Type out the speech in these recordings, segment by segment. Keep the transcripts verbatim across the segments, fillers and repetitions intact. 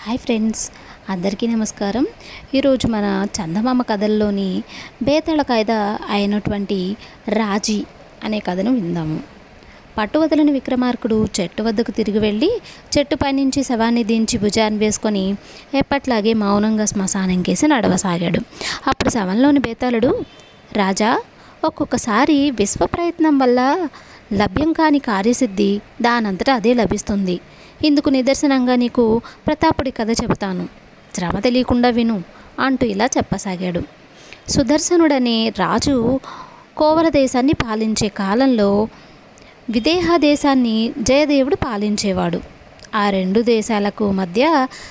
Hi friends, అందరికీ నమస్కారం. ఈరోజు మన చందమామ కథల్లోని బేతాళ ఖైదా అయినటువంటి రాజీ అనే కథను విందాము. పట్టువదలని విక్రమార్కుడు చెట్టు వద్దకు తిరిగి వెళ్ళి చెట్టుపై నుంచి శవాన్ని దించి భుజాన్ని వేసుకొని ఎప్పట్లాగే మౌనంగా శ్మశానం కేసి నడవసాగాడు. అప్పుడు శవంలోని బేతాళుడు, రాజా, ఒక్కొక్కసారి విశ్వ ప్రయత్నం వల్ల లభ్యం కాని కార్యసిద్ధి దానంతటా అదే లభిస్తుంది. ఇందుకు నిదర్శనంగా నీకు ప్రతాపుడి కథ చెబుతాను, శ్రమ తెలియకుండా విను అంటూ ఇలా చెప్పసాగాడు. సుదర్శనుడనే రాజు కోవల దేశాన్ని పాలించే కాలంలో విదేహ దేశాన్ని జయదేవుడు పాలించేవాడు. ఆ రెండు దేశాలకు మధ్య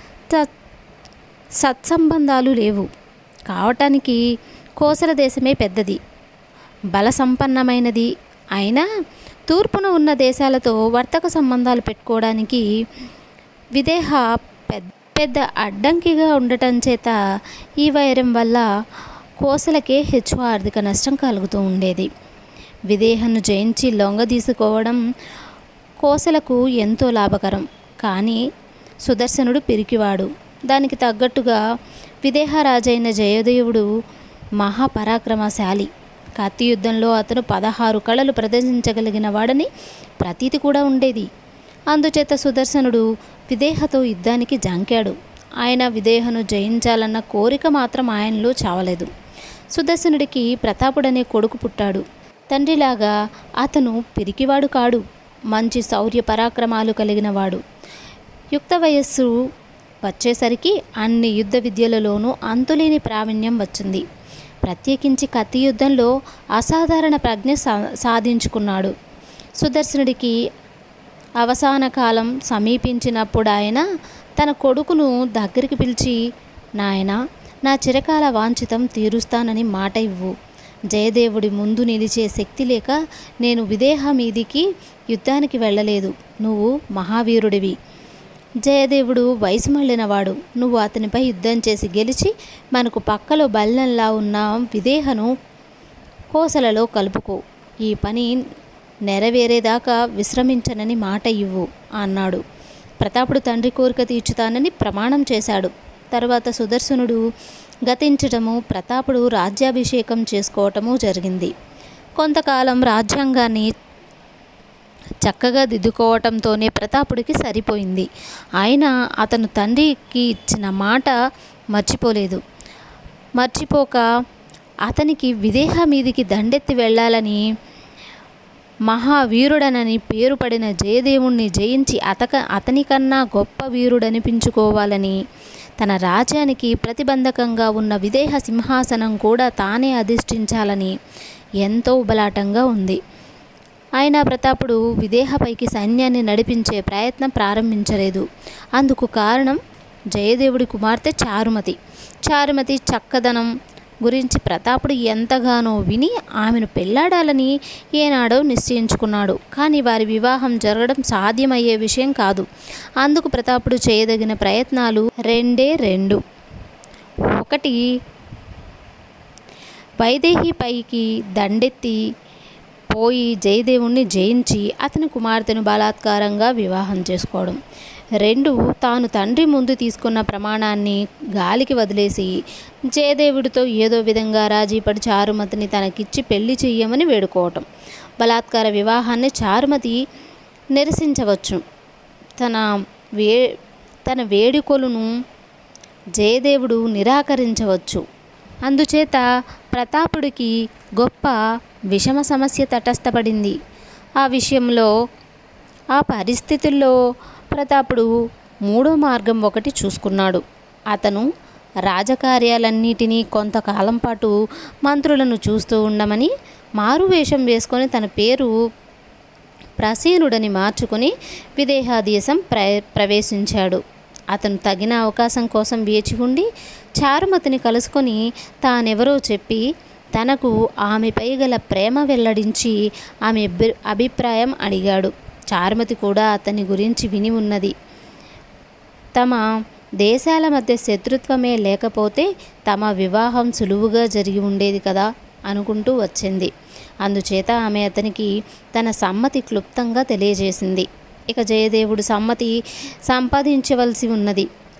సత్సంబంధాలు లేవు. కావటానికి కోసల దేశమే పెద్దది, బల సంపన్నమైనది. అయినా తూర్పున ఉన్న దేశాలతో వర్తక సంబంధాలు పెట్టుకోవడానికి విదేహ పెద్ద పెద్ద అడ్డంకిగా ఉండటం చేత ఈ వైరం వల్ల కోసలకే హెచ్చు ఆర్థిక నష్టం కలుగుతూ ఉండేది. విదేహను జయించి లొంగ తీసుకోవడం కోసలకు ఎంతో లాభకరం. కానీ సుదర్శనుడు పిరికివాడు. దానికి తగ్గట్టుగా విదేహరాజైన జయదేవుడు మహాపరాక్రమశాలి. కత్తి యుద్ధంలో అతను పదహారు కళలు ప్రదర్శించగలిగిన వాడని ప్రతీతి కూడా ఉండేది. అందుచేత సుదర్శనుడు విదేహతో యుద్ధానికి జంకాడు. ఆయన విదేహను జయించాలన్న కోరిక మాత్రం ఆయనలో చావలేదు. సుదర్శనుడికి ప్రతాపుడనే కొడుకు పుట్టాడు. తండ్రిలాగా అతను పిరికివాడు కాడు, మంచి శౌర్య పరాక్రమాలు కలిగినవాడు. యుక్త వయస్సు వచ్చేసరికి అన్ని యుద్ధ విద్యలలోనూ అంతులేని ప్రావీణ్యం వచ్చింది. ప్రత్యేకించి కత్తి యుద్ధంలో అసాధారణ ప్రజ్ఞ సా సాధించుకున్నాడు. సుదర్శనుడికి అవసాన కాలం సమీపించినప్పుడు ఆయన తన కొడుకును దగ్గరికి పిలిచి, నాయన, నా చిరకాల వాంఛితం తీరుస్తానని మాట ఇవ్వు. జయదేవుడి ముందు నిలిచే శక్తి లేక నేను విదేహ మీదికి యుద్ధానికి వెళ్ళలేదు. నువ్వు మహావీరుడివి. జయదేవుడు వయసు మళ్ళినవాడు. నువ్వు అతనిపై యుద్ధం చేసి గెలిచి మనకు పక్కలో బల్లంలా ఉన్న విదేహను కోసలలో కలుపుకో. ఈ పని నెరవేరేదాకా విశ్రమించనని మాట ఇవ్వు అన్నాడు. ప్రతాపుడు తండ్రి కోరిక తీర్చుతానని ప్రమాణం చేశాడు. తరువాత సుదర్శనుడు గతించటము, ప్రతాపుడు రాజ్యాభిషేకం చేసుకోవటము జరిగింది. కొంతకాలం రాజ్యాంగాన్ని చక్కగా దిద్దుకోవటంతోనే ప్రతాపుడికి సరిపోయింది. అయినా అతను తండ్రికి ఇచ్చిన మాట మర్చిపోలేదు. మర్చిపోక అతనికి విదేహ మీదికి దండెత్తి వెళ్ళాలని, మహావీరుడనని పేరు పడిన జయదేవుణ్ణి జయించి అతక అతనికన్నా గొప్ప వీరుడనిపించుకోవాలని, తన రాజ్యానికి ప్రతిబంధకంగా ఉన్న విదేహ సింహాసనం కూడా తానే అధిష్ఠించాలని ఎంతో ఉబలాటంగా ఉంది. అయినా ప్రతాపుడు విదేహపైకి సైన్యాన్ని నడిపించే ప్రయత్నం ప్రారంభించలేదు. అందుకు కారణం జయదేవుడి కుమార్తె చారుమతి. చారుమతి చక్కదనం గురించి ప్రతాపుడు ఎంతగానో విని ఆమెను పెళ్లాడాలని ఏనాడో నిశ్చయించుకున్నాడు. కానీ వారి వివాహం జరగడం సాధ్యమయ్యే విషయం కాదు. అందుకు ప్రతాపుడు చేయదగిన ప్రయత్నాలు రెండే రెండు. ఒకటి, వైదేహి పైకి దండెత్తి పోయి జయదేవుణ్ణి జయించి అతని కుమార్తెను బలాత్కారంగా వివాహం చేసుకోవడం. రెండు, తాను తండ్రి ముందు తీసుకున్న ప్రమాణాన్ని గాలికి వదిలేసి జయదేవుడితో ఏదో విధంగా రాజీపడి చారుమతిని తనకిచ్చి పెళ్లి చెయ్యమని వేడుకోవటం. బలాత్కార వివాహాన్ని చారుమతి నిరసించవచ్చు. తన వే తన వేడుకలను జయదేవుడు నిరాకరించవచ్చు. అందుచేత ప్రతాపుడికి గొప్ప విషమ సమస్య తటస్థపడింది. ఆ విషయంలో ఆ పరిస్థితుల్లో ప్రతాపుడు మూడో మార్గం ఒకటి చూసుకున్నాడు. అతను రాజకార్యాలన్నిటినీ కొంతకాలం పాటు మంత్రులను చూస్తూ ఉండమని మారువేషం వేసుకొని తన పేరు ప్రసీనుడని మార్చుకొని విదేహదేశం ప్ర ప్రవేశించాడు. అతను తగిన అవకాశం కోసం వేచి ఉండి చారుమతిని కలుసుకొని తానెవరో చెప్పి తనకు ఆమెపై గల ప్రేమ వెల్లడించి ఆమె అభిప్రాయం అడిగాడు. చారుమతి కూడా అతని గురించి విని ఉన్నది. తమ దేశాల మధ్య శత్రుత్వమే లేకపోతే తమ వివాహం సులువుగా జరిగి ఉండేది కదా అనుకుంటూ వచ్చింది. అందుచేత ఆమె అతనికి తన సమ్మతి క్లుప్తంగా తెలియజేసింది. ఇక జయదేవుడు సమ్మతి సంపాదించవలసి ఉన్నది.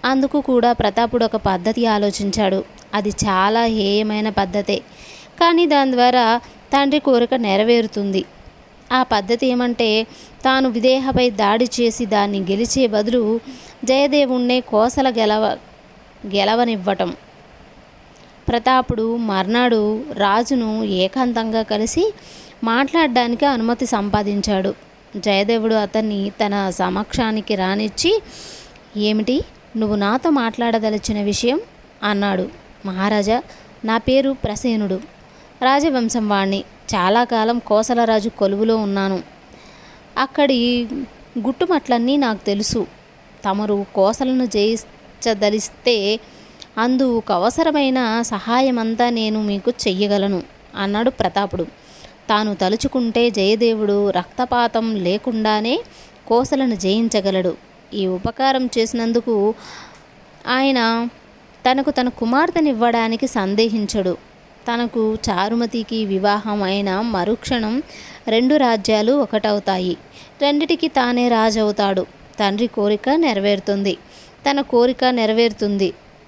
అందుకు కూడా ప్రతాపుడు ఒక పద్ధతి ఆలోచించాడు. అది చాలా హేయమైన పద్ధతే, కానీ దాని ద్వారా తండ్రి కోరిక నెరవేరుతుంది. ఆ పద్ధతి ఏమంటే, తాను విదేహపై దాడి చేసి దాన్ని గెలిచే బదులు జయదేవుణ్ణే కోసల గెలవ గెలవనివ్వటం. ప్రతాపుడు మర్నాడు రాజును ఏకాంతంగా కలిసి మాట్లాడడానికి అనుమతి సంపాదించాడు. జయదేవుడు అతన్ని తన సమక్షానికి రానిచ్చి, ఏమిటి నువ్వు నాతో మాట్లాడదలిచిన విషయం అన్నాడు. మహారాజా, నా పేరు ప్రసేనుడు, రాజవంశం వాణ్ణి. చాలా కాలం కోసలరాజు కొలువులో ఉన్నాను. అక్కడి గుట్టుమట్లన్నీ నాకు తెలుసు. తమరు కోసలను జయించదలిస్తే అందుకు అవసరమైన సహాయమంతా నేను మీకు చెయ్యగలను అన్నాడు ప్రతాపుడు. తాను తలుచుకుంటే జయదేవుడు రక్తపాతం లేకుండానే కోసలను జయించగలడు. ఈ ఉపకారం చేసినందుకు ఆయన తనకు తన కుమార్తెనివ్వడానికి సందేహించడు. తనకు చారుమతికి వివాహం అయిన మరుక్షణం రెండు రాజ్యాలు ఒకటవుతాయి. రెండిటికి తానే రాజవుతాడు. తండ్రి కోరిక నెరవేరుతుంది, తన కోరిక నెరవేరుతుంది.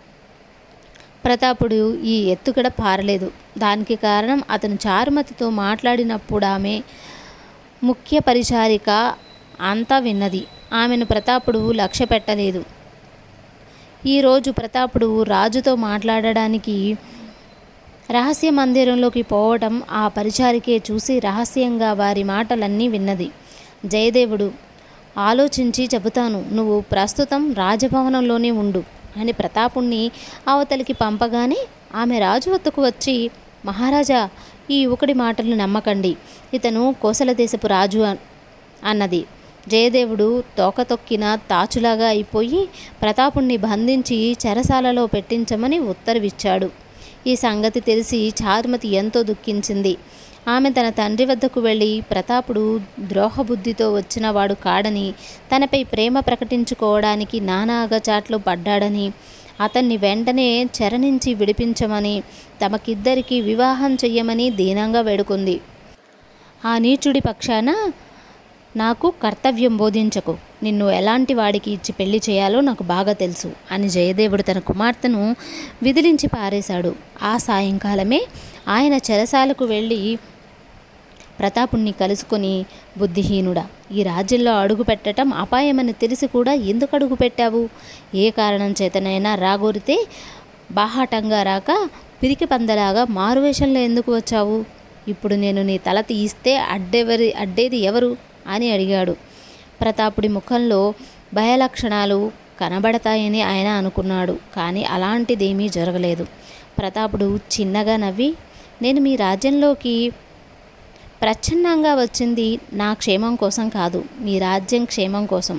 ప్రతాపుడు ఈ ఎత్తుగడ పారలేదు. దానికి కారణం అతను చారుమతితో మాట్లాడినప్పుడు ఆమె ముఖ్య పరిచారిక అంతా విన్నది. ఆమెను ప్రతాపుడు లక్ష్య పెట్టలేదు. ఈరోజు ప్రతాపుడు రాజుతో మాట్లాడడానికి రహస్య మందిరంలోకి పోవటం ఆ పరిచారికే చూసి రహస్యంగా వారి మాటలన్నీ విన్నది. జయదేవుడు ఆలోచించి చెబుతాను, నువ్వు ప్రస్తుతం రాజభవనంలోనే ఉండు అని ప్రతాపుణ్ణి అవతలికి పంపగానే ఆమె రాజు వద్దకు వచ్చి, మహారాజా, ఈ యువకుడి మాటలు నమ్మకండి, ఇతను కోసల దేశపు రాజు అన్నది. జయదేవుడు తోకతొక్కిన తాచులాగా అయిపోయి ప్రతాపుణ్ణి బంధించి చెరసాలలో పెట్టించమని ఉత్తర్విచ్చాడు. ఈ సంగతి తెలిసి చారుమతి ఎంతో దుఃఖించింది. ఆమె తన తండ్రి వద్దకు వెళ్ళి ప్రతాపుడు ద్రోహబుద్ధితో వచ్చినవాడు కాడని, తనపై ప్రేమ ప్రకటించుకోవడానికి నానా అగచాట్లు పడ్డాడని, అతన్ని వెంటనే చెర నుంచి విడిపించమని, తమకిద్దరికి వివాహం చెయ్యమని దీనంగా వేడుకుంది. ఆ నీచుడి పక్షాన నాకు కర్తవ్యం బోధించకు, నిన్ను ఎలాంటి వాడికి ఇచ్చి పెళ్లి చేయాలో నాకు బాగా తెలుసు అని జయదేవుడు తన కుమార్తెను విదిలించి పారేశాడు. ఆ సాయంకాలమే ఆయన చెరసాలకు వెళ్ళి ప్రతాపుణ్ణి కలుసుకొని, బుద్ధిహీనుడా, ఈ రాజ్యంలో అడుగు పెట్టడం అపాయమని తెలిసి కూడా ఎందుకు అడుగు పెట్టావు? ఏ కారణం చేతనైనా రాగోరితే బాహాటంగా రాక పిరికి పందలాగా మారువేషంలో ఎందుకు వచ్చావు? ఇప్పుడు నేను నీ తల తీయిస్తే అడ్డెవరి అడ్డేది ఎవరు అని అడిగాడు. ప్రతాపుడి ముఖంలో భయలక్షణాలు కనబడతాయని ఆయన అనుకున్నాడు. కానీ అలాంటిదేమీ జరగలేదు. ప్రతాపుడు చిన్నగా నవ్వి, నేను మీ రాజ్యంలోకి ప్రచ్ఛన్నంగా వచ్చింది నా క్షేమం కోసం కాదు, మీ రాజ్యం క్షేమం కోసం.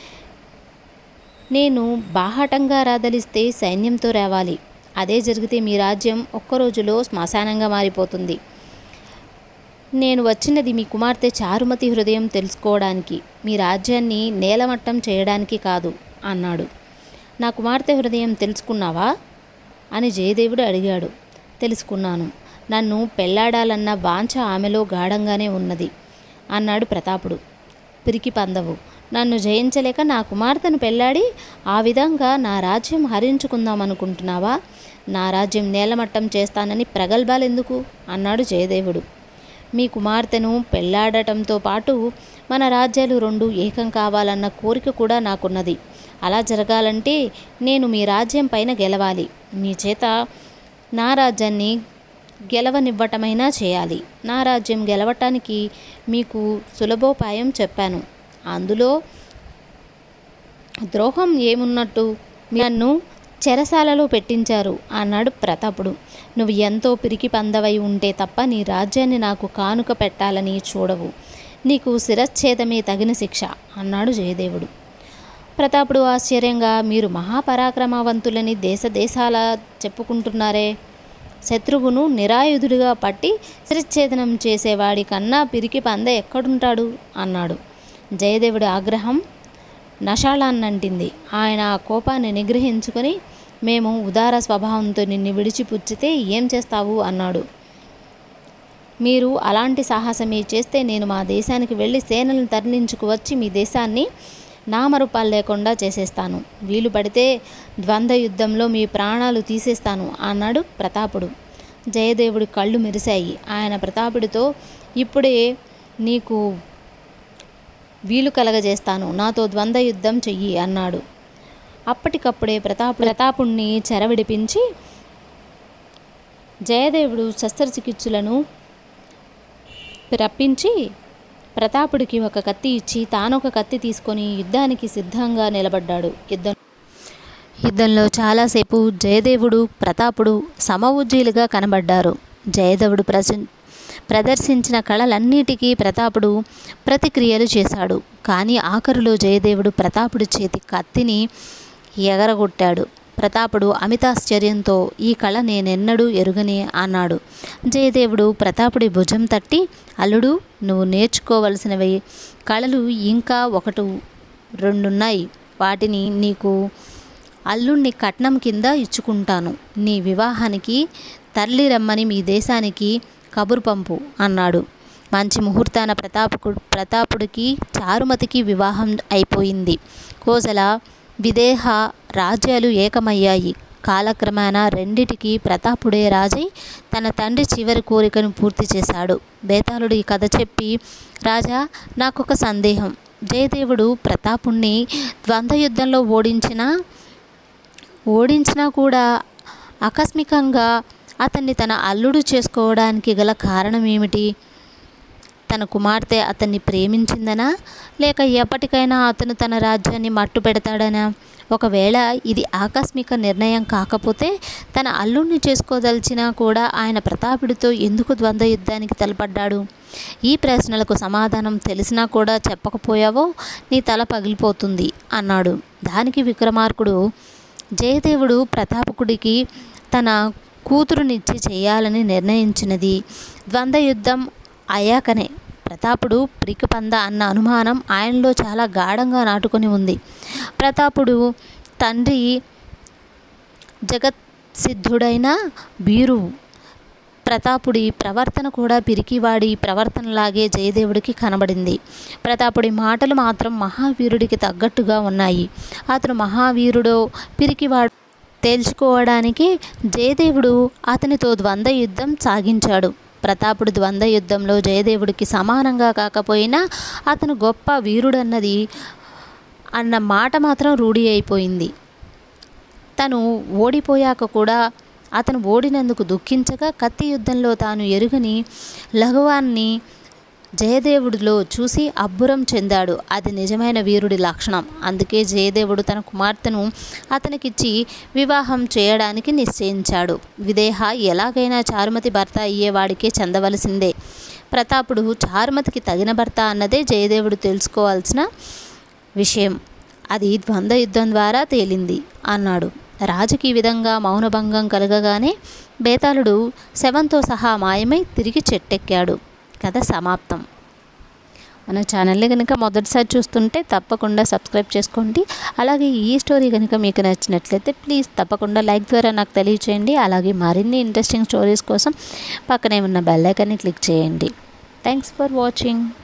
నేను బాహాటంగా రాదలిస్తే సైన్యంతో రావాలి. అదే జరిగితే మీ రాజ్యం ఒక్కరోజులో శ్మశానంగా మారిపోతుంది. నేను వచ్చినది మీ కుమార్తె చారుమతి హృదయం తెలుసుకోవడానికి, మీ రాజ్యాన్ని నేలమట్టం చేయడానికి కాదు అన్నాడు. నా కుమార్తె హృదయం తెలుసుకున్నావా అని జయదేవుడు అడిగాడు. తెలుసుకున్నాను. నన్ను పెళ్లాడాలన్న వాంఛ ఆమెలో గాఢంగానే ఉన్నది అన్నాడు ప్రతాపుడు. పిరికి పందవు, నన్ను జయించలేక నా కుమార్తెను పెళ్లాడి ఆ విధంగా నా రాజ్యం హరించుకుందామనుకుంటున్నావా? నా రాజ్యం నేలమట్టం చేస్తానని ప్రగల్భాలెందుకు అన్నాడు జయదేవుడు. మీ కుమార్తెను పెళ్లాడటంతో పాటు మన రాజ్యాలు రెండు ఏకం కావాలన్న కోరిక కూడా నాకున్నది. అలా జరగాలంటే నేను మీ రాజ్యం పైన గెలవాలి. మీ చేత నా రాజ్యాన్ని గెలవనివ్వటమైనా చేయాలి. నా రాజ్యం గెలవటానికి మీకు సులభోపాయం చెప్పాను. అందులో ద్రోహం ఏమున్నట్టు? నన్ను చెరసాలలో పెట్టించారు అన్నాడు ప్రతాపుడు. నువ్వు ఎంతో పిరికి పందవై ఉంటే తప్ప నీ రాజ్యాన్ని నాకు కానుక పెట్టాలని చూడవు. నీకు శిరచ్ఛేదమే తగిన శిక్ష అన్నాడు జయదేవుడు. ప్రతాపుడు ఆశ్చర్యంగా, మీరు మహాపరాక్రమవంతులని దేశ దేశాల చెప్పుకుంటున్నారే, శత్రువును నిరాయుధుడిగా పట్టి శిరచ్ఛేదనం చేసేవాడి కన్నా పిరికి పంద ఎక్కడుంటాడు అన్నాడు. జయదేవుడి ఆగ్రహం నషాళాన్నంటింది. ఆయన ఆ కోపాన్ని నిగ్రహించుకొని, మేము ఉదార స్వభావంతో నిన్ను విడిచిపుచ్చితే ఏం చేస్తావు అన్నాడు. మీరు అలాంటి సాహసమే చేస్తే నేను మా దేశానికి వెళ్ళి సేనలను తరలించుకు వచ్చి మీ దేశాన్ని నామరూపాలు లేకుండా చేసేస్తాను. వీలు పడితే ద్వంద్వ యుద్ధంలో మీ ప్రాణాలు తీసేస్తాను అన్నాడు ప్రతాపుడు. జయదేవుడి కళ్ళు మెరిశాయి. ఆయన ప్రతాపుడితో, ఇప్పుడే నీకు వీలు కలగజేస్తాను, నాతో ద్వంద్వ యుద్ధం చెయ్యి అన్నాడు. అప్పటికప్పుడే ప్రతాపు ప్రతాపుణ్ణి చెరవిడిపించి జయదేవుడు శస్త్రచికిత్సులను రప్పించి ప్రతాపుడికి ఒక కత్తి ఇచ్చి తానొక కత్తి తీసుకొని యుద్ధానికి సిద్ధంగా నిలబడ్డాడు. యుద్ధం యుద్ధంలో చాలాసేపు జయదేవుడు ప్రతాపుడు సమవుజ్జీలుగా కనబడ్డారు. జయదేవుడు ప్రసి ప్రదర్శించిన కళలన్నిటికీ ప్రతాపుడు ప్రతిక్రియలు చేశాడు. కానీ ఆఖరులో జయదేవుడు ప్రతాపుడి చేతి కత్తిని ఎగరగొట్టాడు. ప్రతాపుడు అమితాశ్చర్యంతో, ఈ కళ నేనెన్నడూ ఎరుగనే అన్నాడు. జయదేవుడు ప్రతాపుడి భుజం తట్టి, అల్లుడు, నువ్వు నేర్చుకోవలసినవి కళలు ఇంకా ఒకటి రెండున్నాయి. వాటిని నీకు అల్లుణ్ణి కట్నం కింద ఇచ్చుకుంటాను. నీ వివాహానికి తరలి రమ్మని మీ దేశానికి కబురు పంపు అన్నాడు. మంచి ముహూర్తాన ప్రతాపు ప్రతాపుడికి చారుమతికి వివాహం అయిపోయింది. కోసల విదేహ రాజ్యాలు ఏకమయ్యాయి. కాలక్రమేణా రెండిటికి ప్రతాపుడే రాజై తన తండ్రి చివరి కోరికను పూర్తి చేశాడు. బేతాళుడు ఈ కథ చెప్పి, రాజా, నాకొక సందేహం. జయదేవుడు ప్రతాపుణ్ణి ద్వంద్వ యుద్ధంలో ఓడించినా ఓడించినా కూడా ఆకస్మికంగా అతన్ని తన అల్లుడు చేసుకోవడానికి గల కారణం ఏమిటి? తన కుమార్తె అతన్ని ప్రేమించిందనా, లేక ఎప్పటికైనా అతను తన రాజ్యాన్ని మట్టు పెడతాడనా? ఒకవేళ ఇది ఆకస్మిక నిర్ణయం కాకపోతే తన అల్లుడిని చేసుకోదలిచినా కూడా ఆయన ప్రతాపుడితో ఎందుకు ద్వంద్వ యుద్ధానికి తలపడ్డాడు? ఈ ప్రశ్నలకు సమాధానం తెలిసినా కూడా చెప్పకపోయావో నీ తల పగిలిపోతుంది అన్నాడు. దానికి విక్రమార్కుడు, జయదేవుడు ప్రతాపకుడికి తన కూతురునిచ్చి చేయాలని నిర్ణయించినది ద్వంద్వ యుద్ధం అయ్యాకనే. ప్రతాపుడు పిరికిపంద అన్న అనుమానం ఆయనలో చాలా గాఢంగా నాటుకొని ఉంది. ప్రతాపుడు తండ్రి జగత్సిద్ధుడైన వీరువు. ప్రతాపుడి ప్రవర్తన కూడా పిరికివాడి ప్రవర్తనలాగే జయదేవుడికి కనబడింది. ప్రతాపుడి మాటలు మాత్రం మహావీరుడికి తగ్గట్టుగా ఉన్నాయి. అతను మహావీరుడో పిరికివాడు తేల్చుకోవడానికి జయదేవుడు అతనితో ద్వంద్వ యుద్ధం సాగించాడు. ప్రతాపుడు ద్వంద్వ యుద్ధంలో జయదేవుడికి సమానంగా కాకపోయినా అతను గొప్ప వీరుడన్నది అన్న మాట మాత్రం రూఢి అయిపోయింది. తను ఓడిపోయాక కూడా అతను ఓడినందుకు దుఃఖించగా కత్తి యుద్ధంలో తాను ఎరుగని లఘువాన్ని జయదేవుడిలో చూసి అబ్బురం చెందాడు. అది నిజమైన వీరుడి లక్షణం. అందుకే జయదేవుడు తన కుమార్తెను అతనికిచ్చి వివాహం చేయడానికి నిశ్చయించాడు. విదేహ ఎలాగైనా చారుమతి భర్త అయ్యేవాడికే చెందవలసిందే. ప్రతాపుడు చారుమతికి తగిన భర్త అన్నదే జయదేవుడు తెలుసుకోవాల్సిన విషయం. అది ద్వంద్వ యుద్ధం ద్వారా తేలింది అన్నాడు. రాజుకి ఈ విధంగా మౌనభంగం కలగగానే బేతాళుడు శవంతో సహా మాయమై తిరిగి చెట్టెక్కాడు. కథ సమాప్తం. మన ఛానల్ని కనుక మొదటిసారి చూస్తుంటే తప్పకుండా సబ్స్క్రైబ్ చేసుకోండి. అలాగే ఈ స్టోరీ కనుక మీకు నచ్చినట్లయితే ప్లీజ్ తప్పకుండా లైక్ ద్వారా నాకు తెలియచేయండి. అలాగే మరిన్ని ఇంట్రెస్టింగ్ స్టోరీస్ కోసం పక్కనే ఉన్న బెల్ ఐకాన్ని క్లిక్ చేయండి. Thanks for watching.